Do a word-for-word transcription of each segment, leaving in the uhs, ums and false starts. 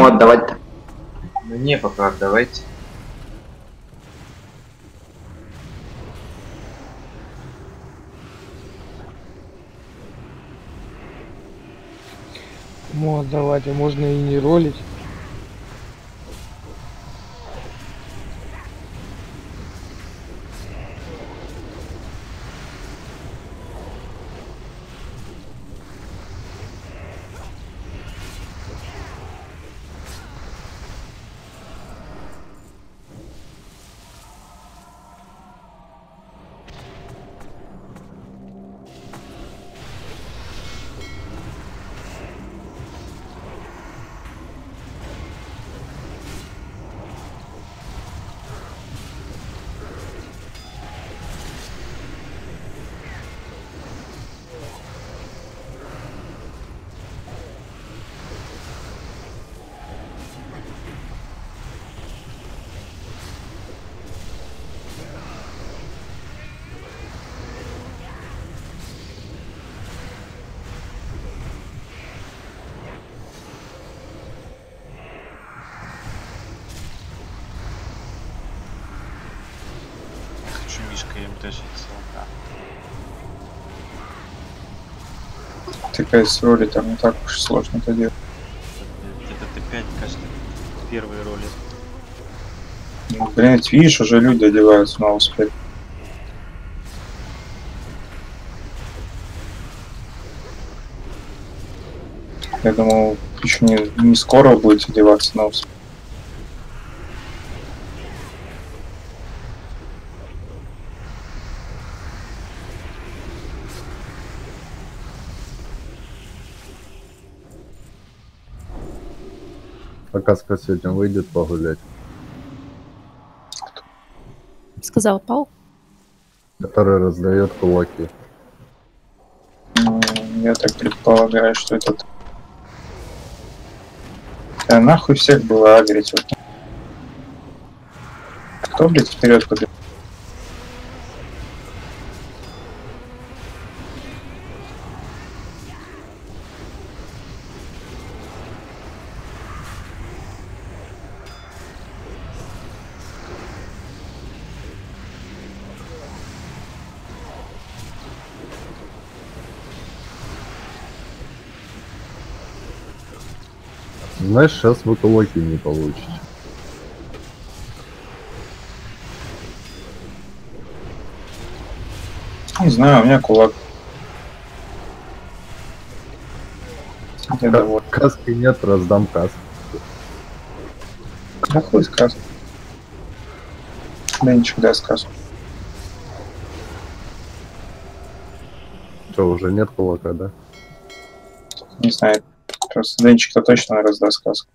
кому отдавать-то? Мне пока отдавайте. Кому отдавать, а можно и не ролить. Хочу мишкой им тащить солока. Такая с роли там не так уж сложно это делать. Где-то ты пять, кажется, первые роли. Ну, блин, видишь, уже люди одеваются на успех. Я думал, еще не, не скоро будете одеваться на успех. А Каска сегодня выйдет погулять? Сказал Пау. Который раздает кулаки. Ну, я так предполагаю, что этот... А нахуй всех было агрить. Вот. Кто, блядь, вперед побежал? Знаешь, сейчас вы кулаки не получите. Не знаю, у меня кулак. Я доволен. Каски нет, раздам каску. Да хуй сказку. Да ничего, да, сказку. Что, уже нет кулака, да? Не знаю. Просто Денчик-то точно раздаст сказку.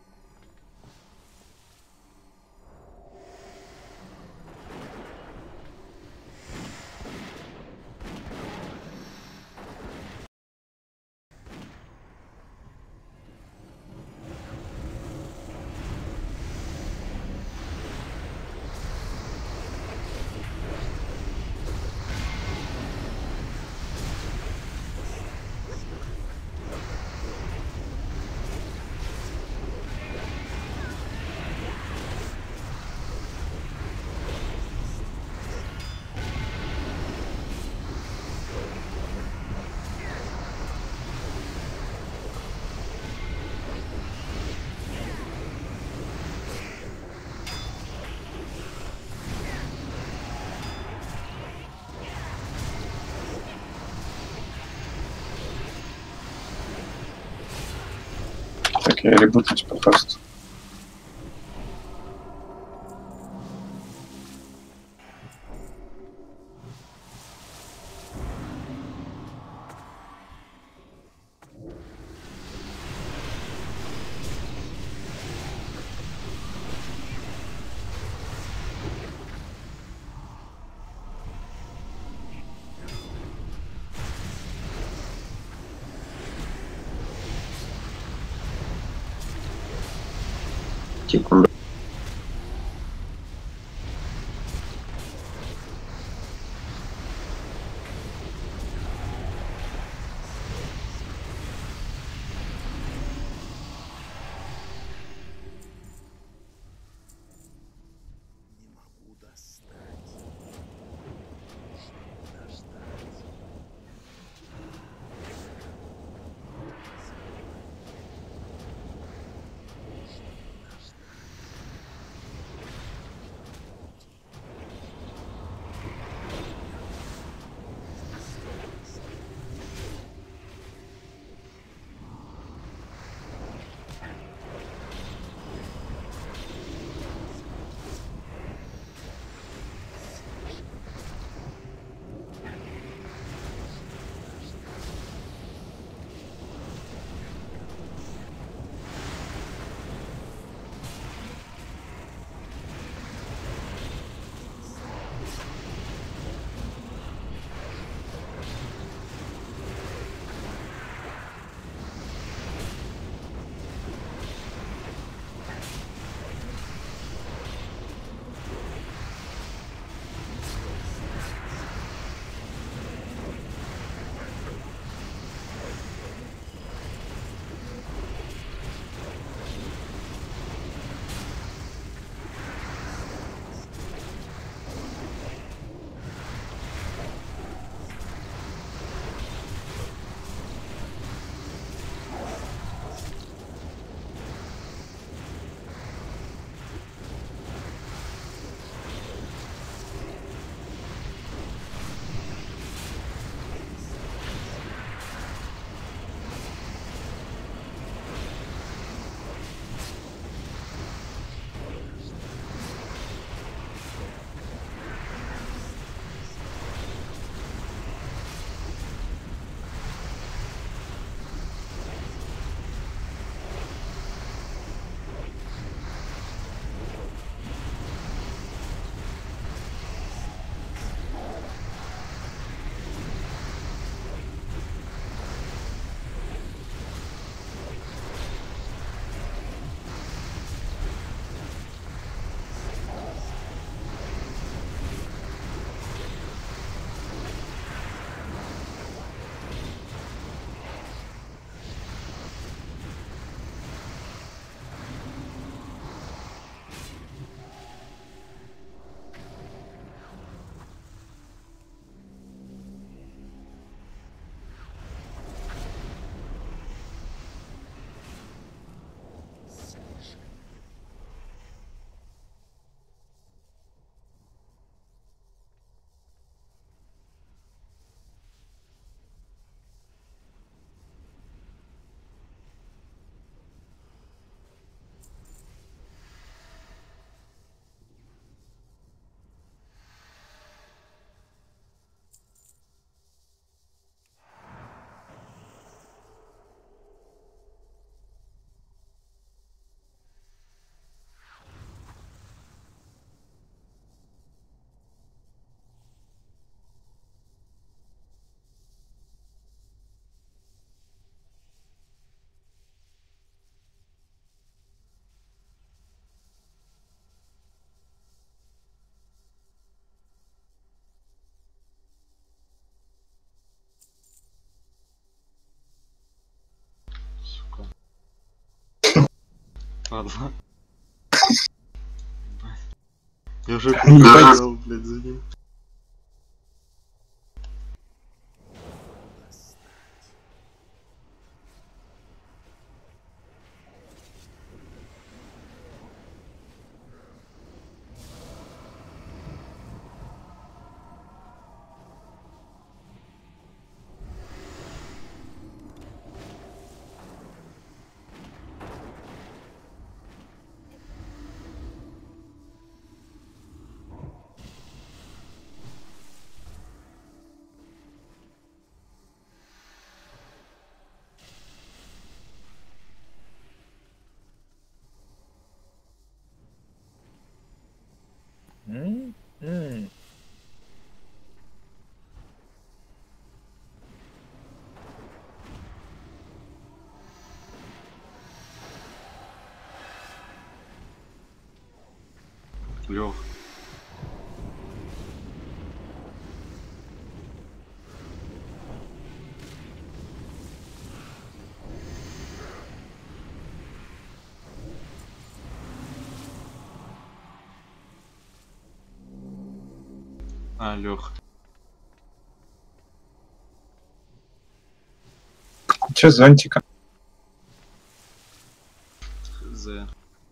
Так, я ребутнусь, пожалуйста. Секунду. Падла. Я уже побежал, блядь, за ним. М? М. Лёх. А, Лёх. Че с зонтиком? З.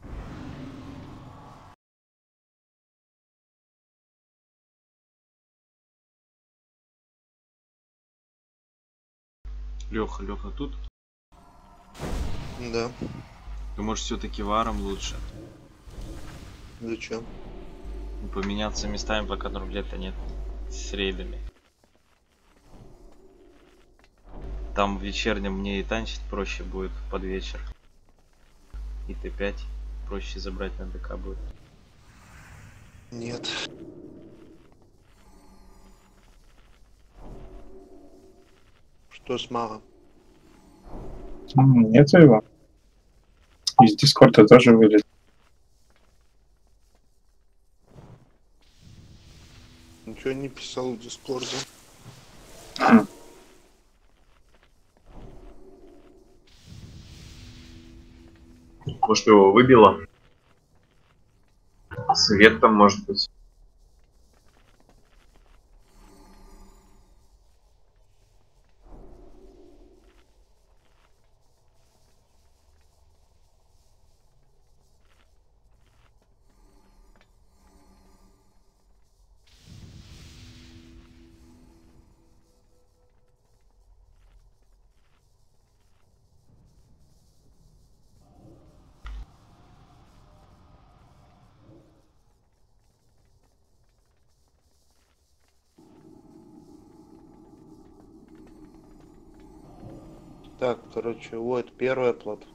Лёха, Лёха тут? Да. Ты может все-таки варом лучше? Зачем? Ну, поменяться местами, пока рулета нет с рейдами. Там в вечернем мне и танчить проще будет под вечер. И Т пять проще забрать на ДК будет. Нет. Что с магом? М, Нету его. Из Дискорда тоже вылез. Ничего не писал в Дискорде. Хм. Может, его выбило? Свет там, может быть. Так, короче, вот первая платформа.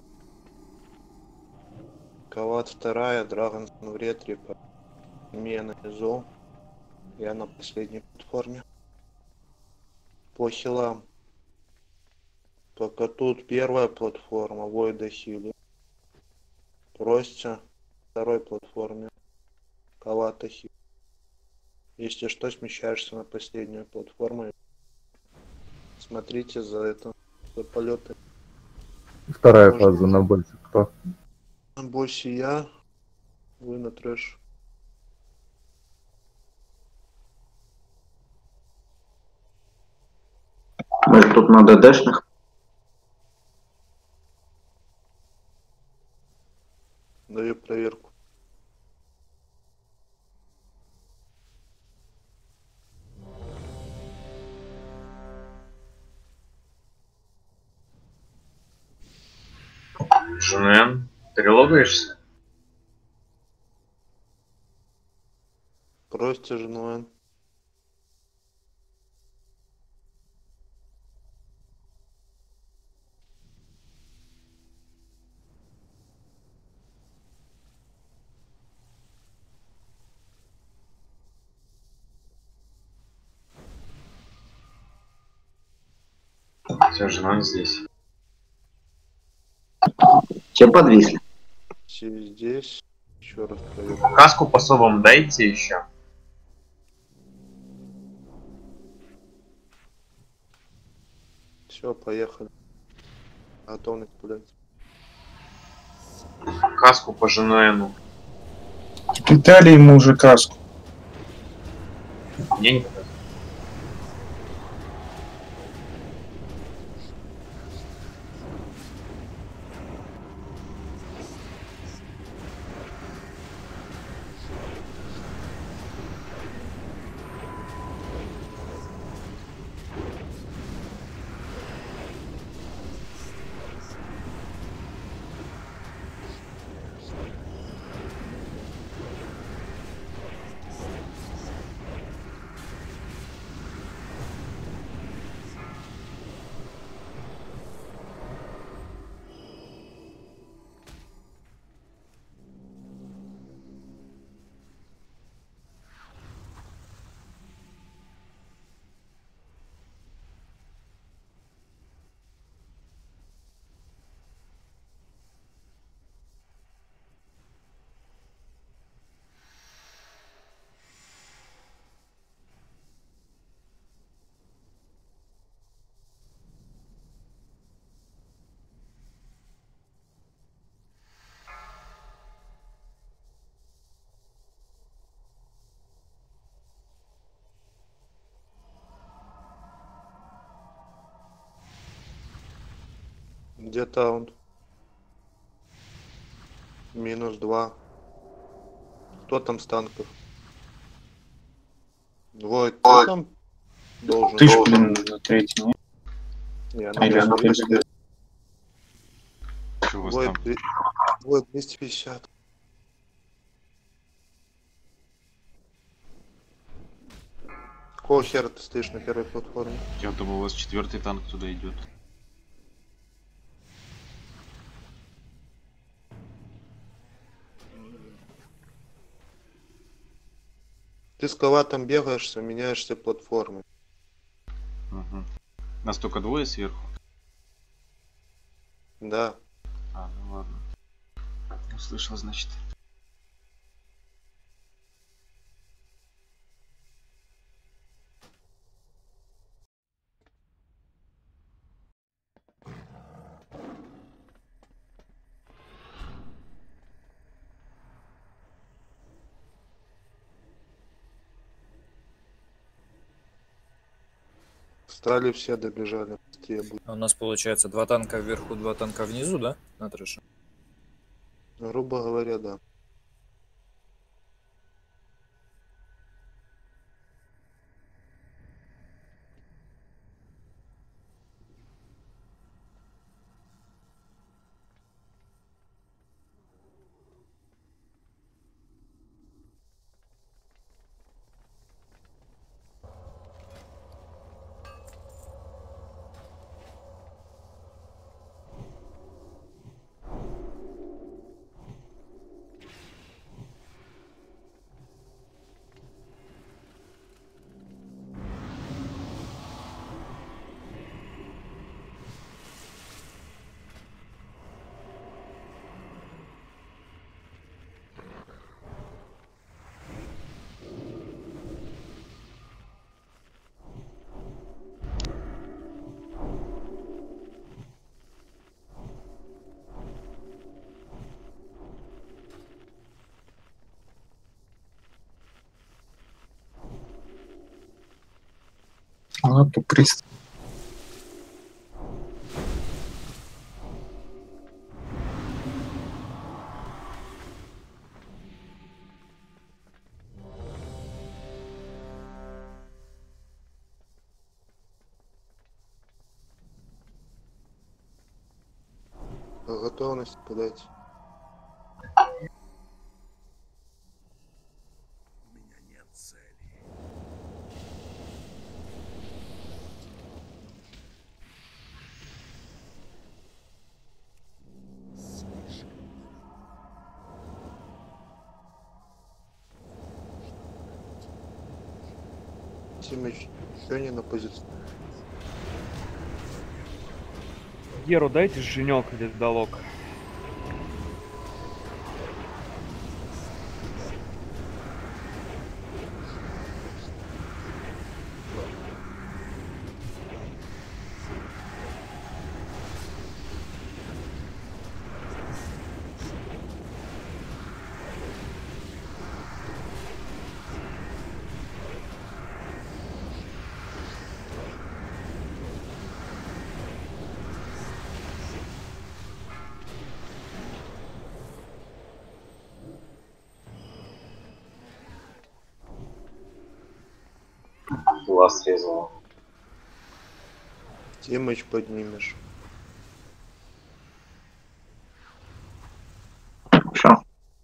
Кават вторая, Драгон в ретре, Мена и Зол. Я на последней платформе. По хилам. Только тут первая платформа, Войда Хили. Простя. Второй платформе. Кавата Хили. Если что, смещаешься на последнюю платформу. Смотрите за это. За полеты. Вторая Можно. фаза на боссе кто? На боссе я. Вы на трэш. Может, тут на ДДшных? Даю проверку. Жен, ты релогаешься? Прости, жену. Все, жена здесь. Все подвисли. Все здесь. Еще раз проверку. Каску по совам дайте еще. Все, поехали. Готовность пулять. Каску по Женуэну. Тут дали ему уже каску. Мне не показалось. Где таунт? Минус два. Кто там с танков? Двое. Кто там должен? Ты ж, блин, на третий, не? Не, А, или на двести. первый. Что у вас Двое, там? две- двое двести пятьдесят. Какого хера ты стоишь на первой платформе? Я думал, у вас четвертый танк туда идет. Ты с калатом бегаешься, меняешься платформы. Угу. Нас только двое сверху. Да. А, ну ладно. Услышал, значит. Стали все добежали. Быстрее будет. У нас получается два танка вверху, два танка внизу, да? На трэше. Грубо говоря, да. А, поприст. Готовность подать. Тимыч, еще не на позиции. Геру дайте женек или долог. глаз срезала. Тимыч поднимешь. Все.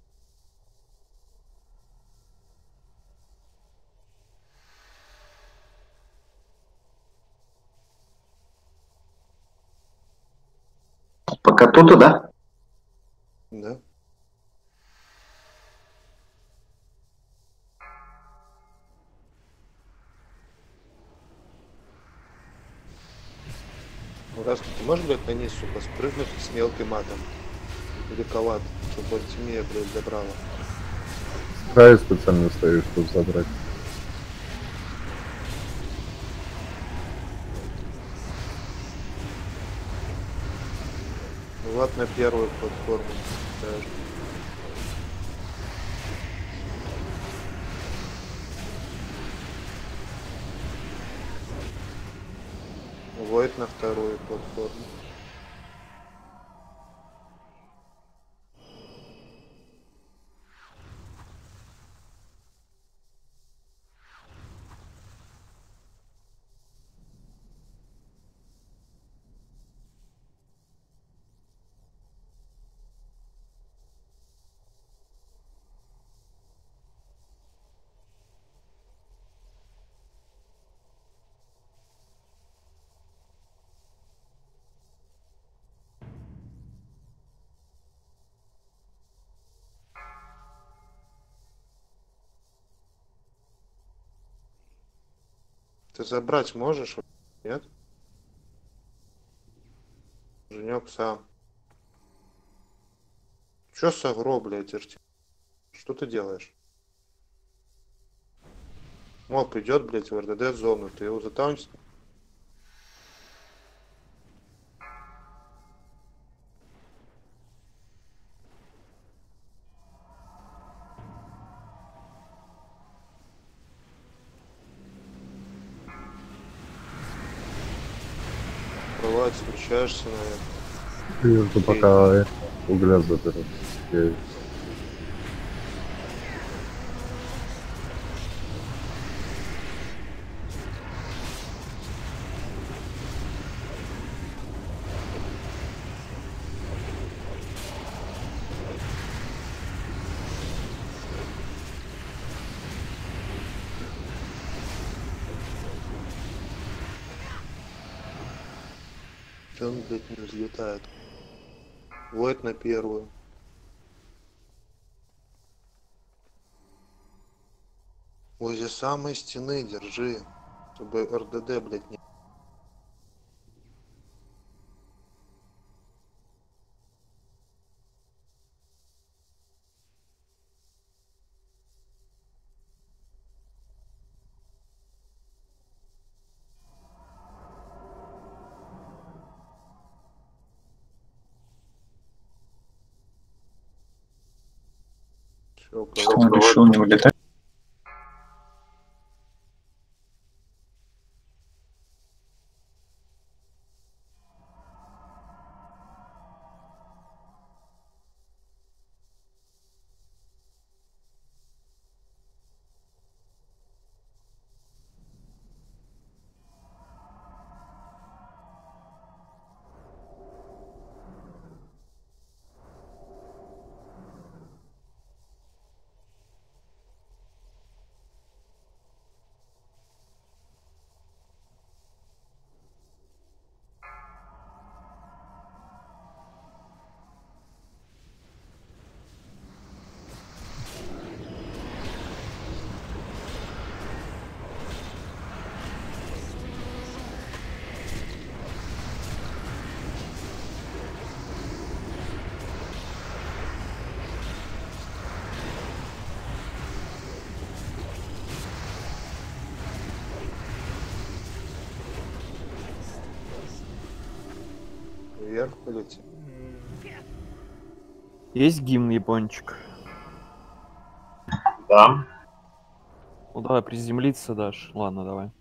Пока тут, да? Да? Ну, раз ты можешь, блядь, на низ, сука, спрыгнуть с мелким матом? Великоват, чтобы Артемия, блядь, забрала. С краю специально стою, чтобы забрать. Ну, вот на первую платформу даже. Войд на вторую платформу. Ты забрать можешь? Нет? Женек сам. Чё с агро, блядь, Артем? Что ты делаешь? О, придет, блядь, в РДД в зону, ты его затаунишь? Бывает, встречаешься, наверное. Я жду, пока угля заберут. Я- Чё он, блядь, не взлетает? Войд на первую. Возле самой стены держи, чтобы РДД, блядь, не... Чё, кого? Он решил не вылетать. Вверх полетим. Есть гимн, япончик? Да. Ну давай приземлиться дашь. Ладно, давай.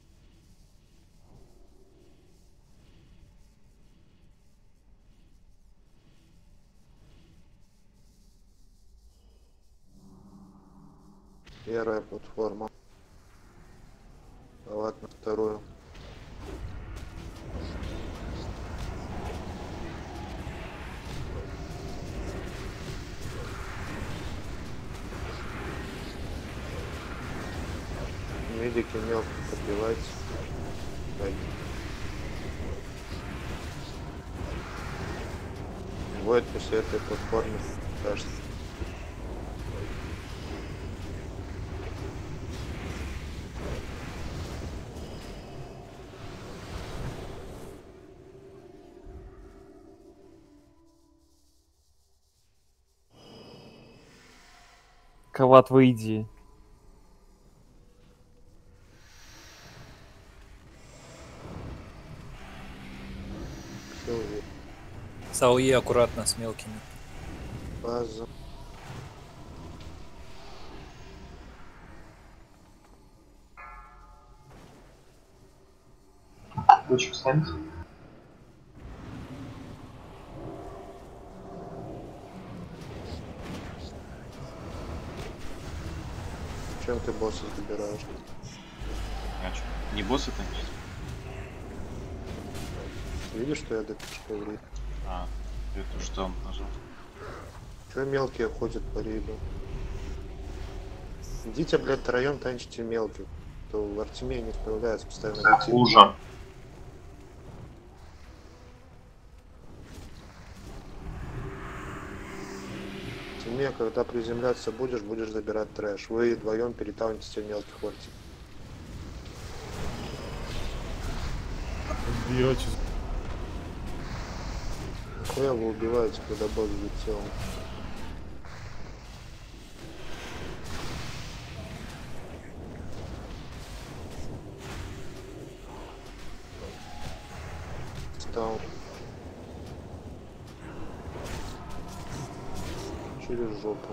Первая платформа. Ладно, вторую. Медики мелко подбивайте. Дайте. Будет после этой платформы страшно. Калат, выйди. Все уже. Сауе аккуратно с мелкими. База. Лучик встаньте. Чем ты босса забираешь? А чё, не боссы танчить? Видишь, что я допишку врит? А, это что он нажал? Че мелкие ходят по рейду? Идите, блядь, втроем танчите мелких. То в Артемии не справляется постоянно идти. Лужа. В Артемии, когда приземляться будешь, будешь забирать трэш. Вы вдвоем перетаунитесь мелких в Арте. Бьете. Хуя вы убиваете, когда босс будет целым. Стал. Через жопу.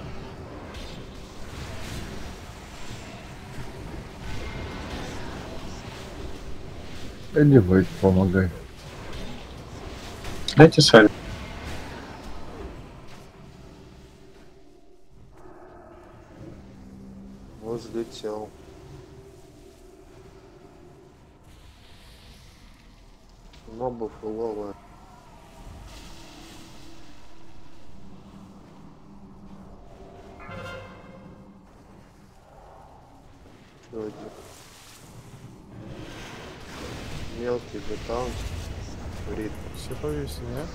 Иди, Вейт, помогай. Дайте саль. Вот взлетел. Мобов улова. Еще один. Мелкий детаунт. Рит. Все повесили, а?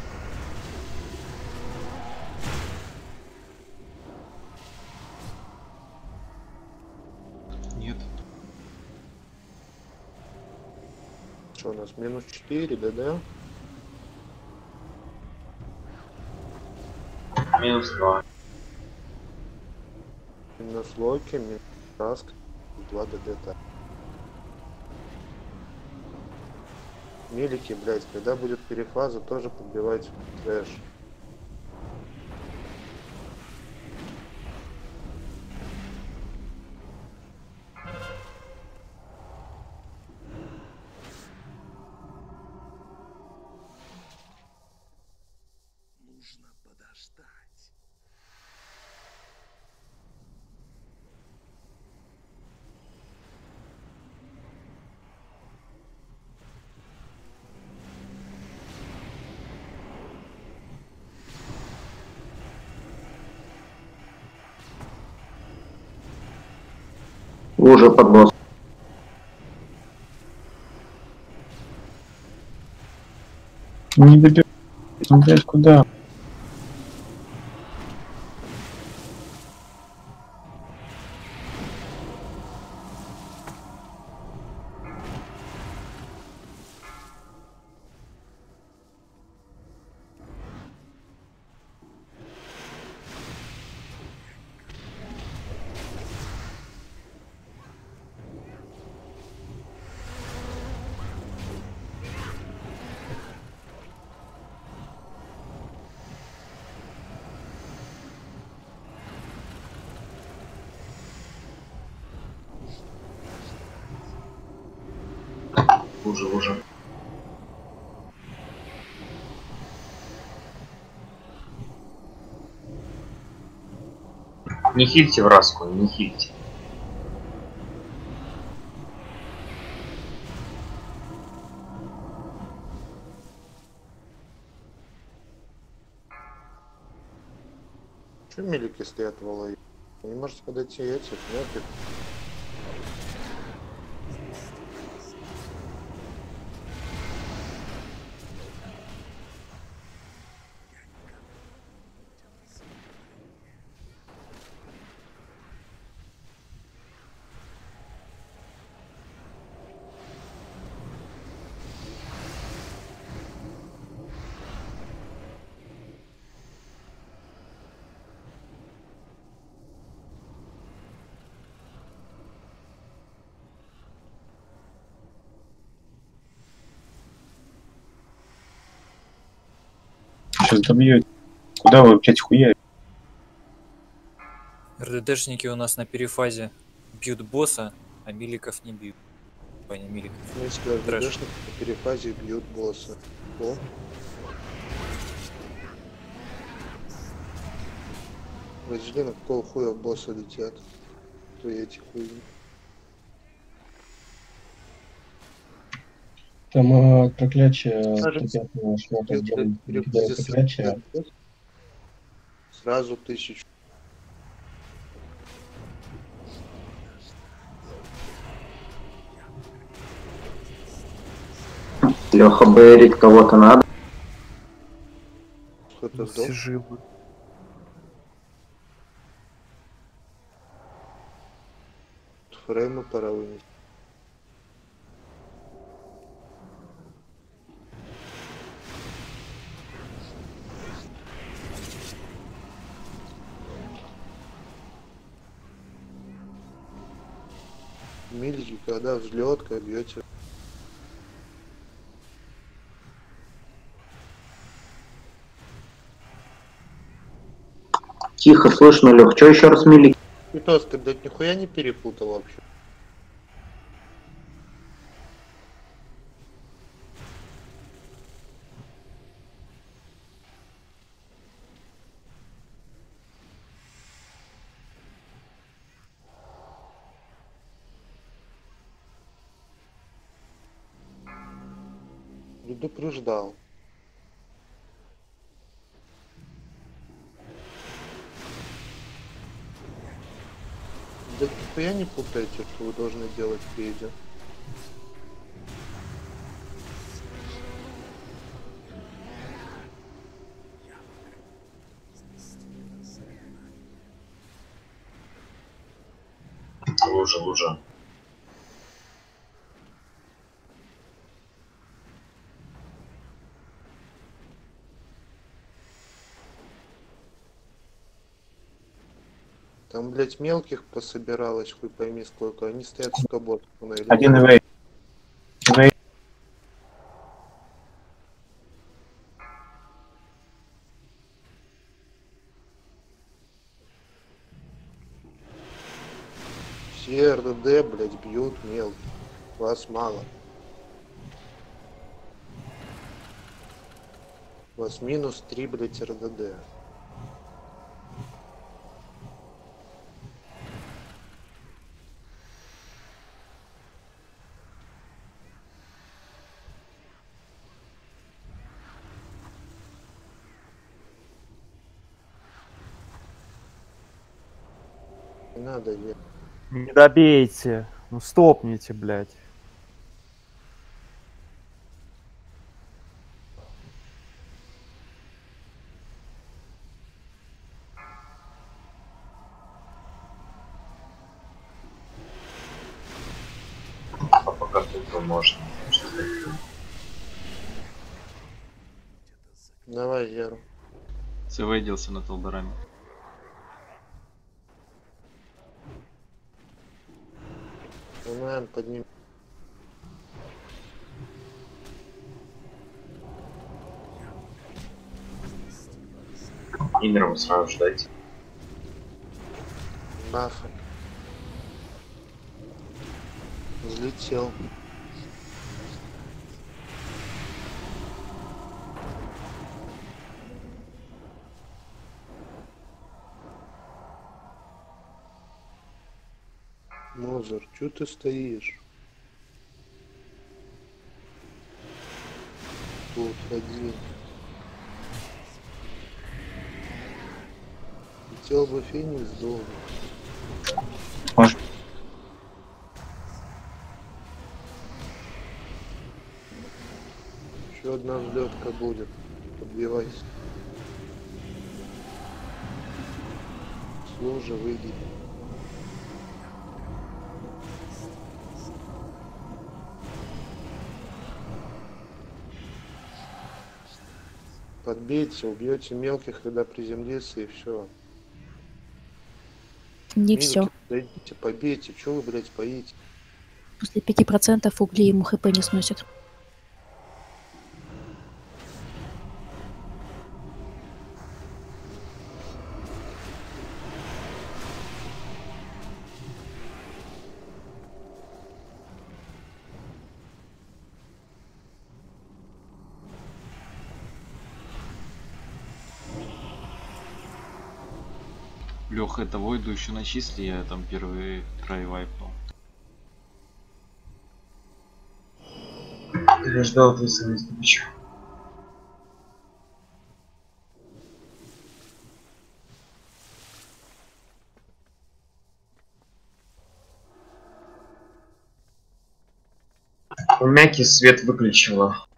Нет. Что у нас? Минус четыре, да, да? Минус два. Минус Локи, минус Раск, два ДД. Мелики, блять, когда будет перефаза, тоже подбивайте трэш. Лужа под босс. Не добивай. Ну, блядь, куда? Лужа, лужа. Не хильте в раску, не хильте. Че мелики стоят в Алае? Не можете подойти этих, мелких? Сейчас добьете. Куда вы, блядь, хуя? РДДшники у нас на перефазе бьют босса, а миликов не бьют. Ой, не миликов. Если Трэш. РДДшники по перефазе бьют босса. О. Вазелина, какого хуя в босса летят? То эти хуйни. Там э, проклятие Кажется, сто пятого шлота Если сделали, перефазе проклятие. сразу тысячу. Леха Берит, кого-то надо. Кто-то сдох. Все живы. Фреймы пора вынести. Мильки, когда взлет, как бьете. Тихо, слышно, Лех. Че еще раз мили? Питос, ты, блядь, нихуя не перепутал вообще. Предупреждал. Да нихуя не путайте, что вы должны делать впереди. Лужа, лужа. Там, блядь, мелких пособиралось, хуй пойми сколько. Они стоят в кабот. Один ивей. Ивей. Все РДД, блядь, бьют мелких. Вас мало. У вас минус три, блядь, РДД. Не надо, ехать. Не добейте. Ну стопните, блядь. А пока тут можно. Давай, Яру. Завейдился над Толдорами. Онлайн подним. Инером сразу ждать. Бафа. Взлетел. Мозер, чё ты стоишь? Тут один. Хотел бы феникс долго. Может. Еще одна взлетка будет. Подбивайся. Служа, выйди. Подбейте, убьете мелких, когда приземлится, и все. Не все. Дойдите, побейте. Чего вы, блядь, боитесь? После пяти процентов угли ему хп не сносят. Леха, это Войду еще начисли, я там первый трай вайпнул. Переждал твой совместный. У Мяки свет выключила.